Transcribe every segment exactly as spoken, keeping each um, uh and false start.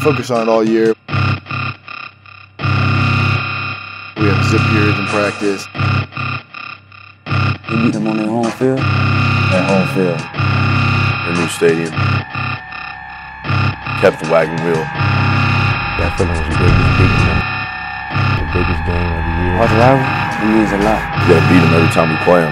focus on it all year. We have zip periods in practice. We beat them on their home field. At home field. The new stadium. Kept the wagon wheel. That feeling was big. We beat them. The biggest game of the year. Watch rival, it means a lot. You gotta beat them every time we play them.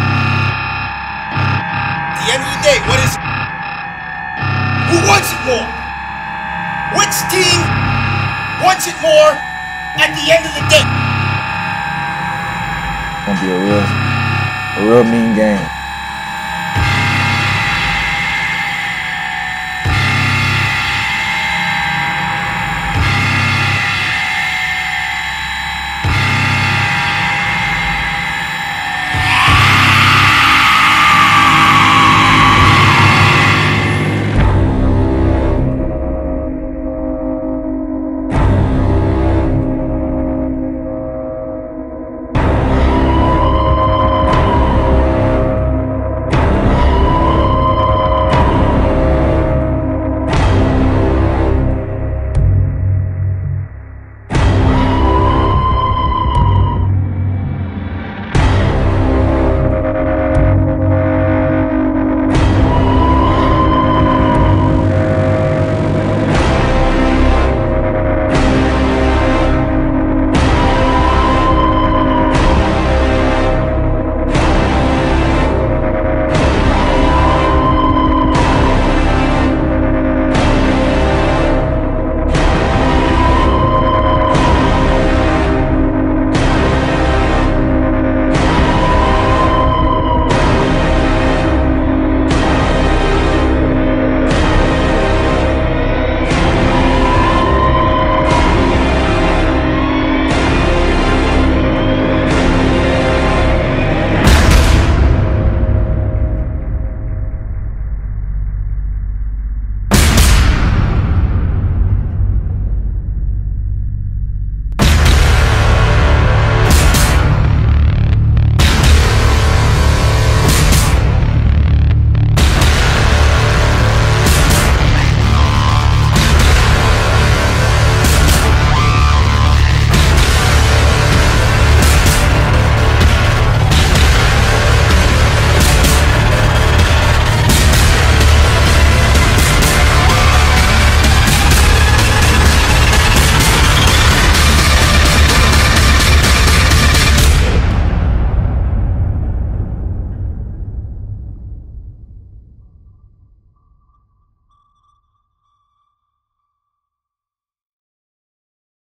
At the end of the day, what is it? Who wants it more? Which team wants it more at the end of the day? It's gonna be a real, a real mean game.